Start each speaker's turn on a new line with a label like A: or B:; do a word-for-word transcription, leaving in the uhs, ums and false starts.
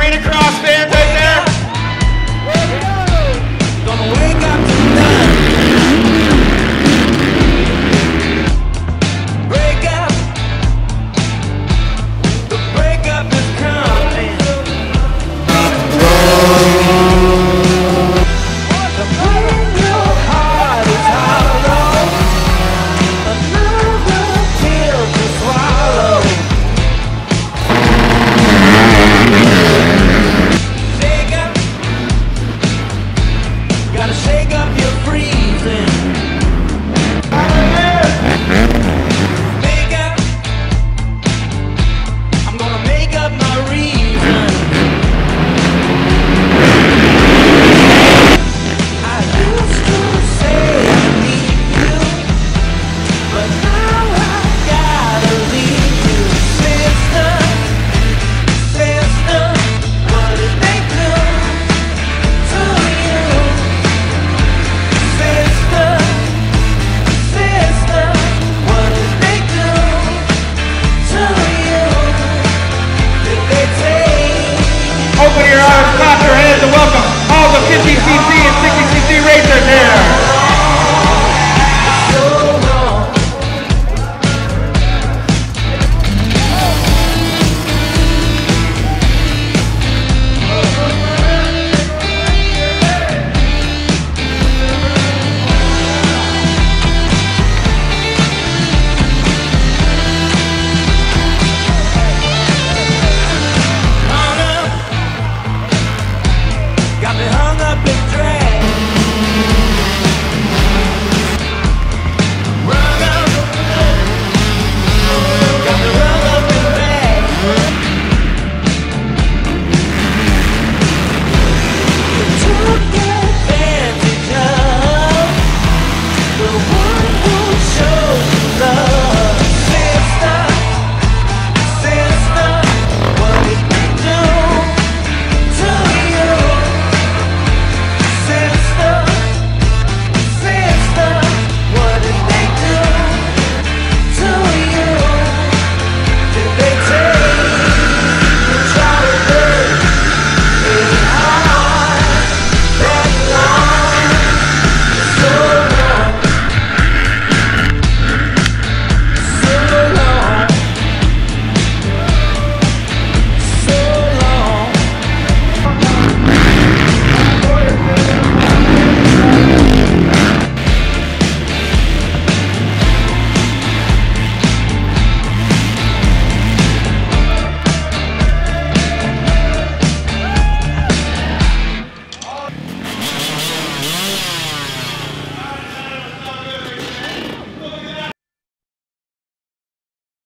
A: Arena Cross fans right there.
B: Gonna wake up tonight. Break up. The breakup is coming. The your heart is hollow. Another pill to swallow. Shake up. Gotta shake up your freezing. Make up. I'm gonna make up my reason. I used to say I need you, but now I gotta leave you. Sister, sister, what did they do to you? Sister, sister, what did they do to you? Did they take
A: Open your arms, clap your hands, and welcome all the fifty C C